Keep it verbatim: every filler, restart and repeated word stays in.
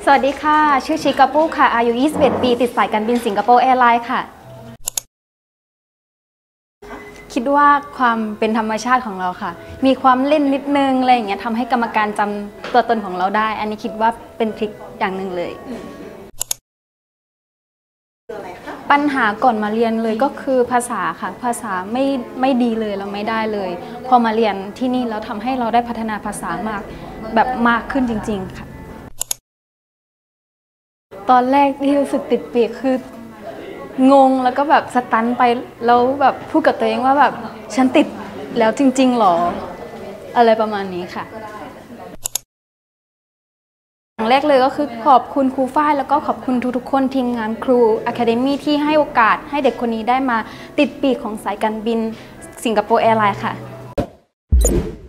สวัสดีค่ะชื่อชิกาปูค่ะอายุยี่สิบเอ็ดปีติดสายการบินสิงคโปร์แอร์ไลน์ค่ะคิดว่าความเป็นธรรมชาติของเราค่ะมีความเล่นนิดนึงอะไรอย่างเงี้ยทำให้กรรมการจำตัวตนของเราได้อันนี้คิดว่าเป็นทริคอย่างหนึ่งเลยปัญหาก่อนมาเรียนเลยก็คือภาษาค่ะภาษาไม่ไม่ดีเลยเราไม่ได้เลยพอมาเรียนที่นี่แล้วทำให้เราได้พัฒนาภาษามากแบบมากขึ้นจริงๆค่ะตอนแรกที่รู้สึกติดปีกคืองงแล้วก็แบบสตันไปแล้วแบบพูดกับตัวเองว่าแบบฉันติดแล้วจริงๆหรออะไรประมาณนี้ค่ะอย่างแรกเลยก็คือขอบคุณครูฝ้ายแล้วก็ขอบคุณทุกๆคนทีมงานครู Academy ที่ให้โอกาสให้เด็กคนนี้ได้มาติดปีกของสายการบินสิงคโปร์แอร์ไลน์ค่ะ